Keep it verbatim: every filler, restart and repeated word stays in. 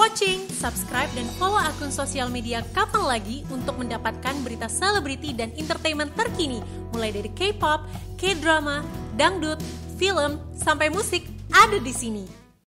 watching. Subscribe dan follow akun sosial media KapanLagi untuk mendapatkan berita selebriti dan entertainment terkini, mulai dari K-pop, K-drama, dangdut, film, sampai musik ada di sini.